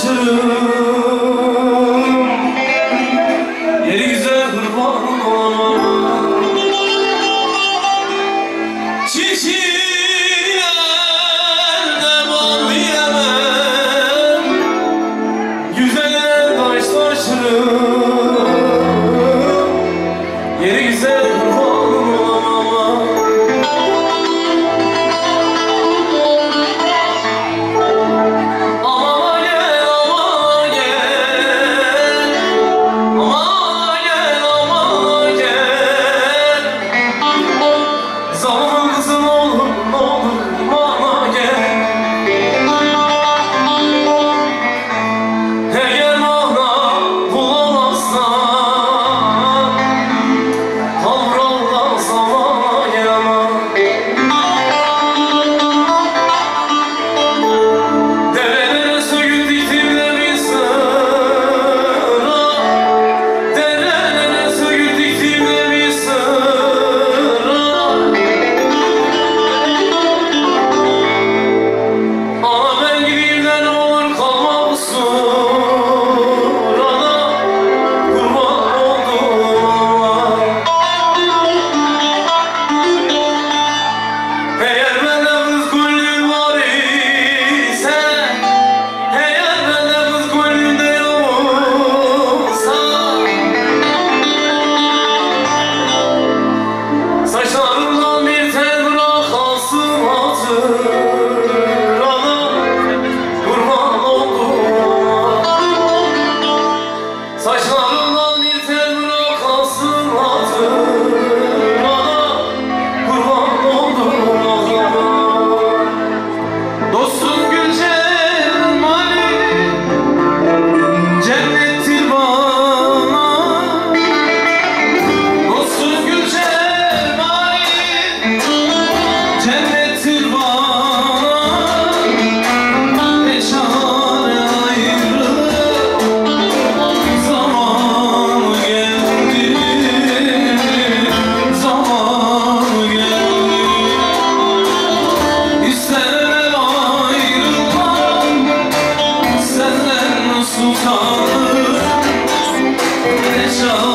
saçlarım, yeri güzel kurban olamam. Çiçeğine bal yiyemem, güzeline taş taşırım, yeri güzel kurban olamam. Saçlarından bir tel bırak kalsın hatırına, kurban oldum ağlama. Dostum gül cemali cennettir bana, dostum gül cemali cennettir bana. Ne çare ayrılık sultanım, ne çare.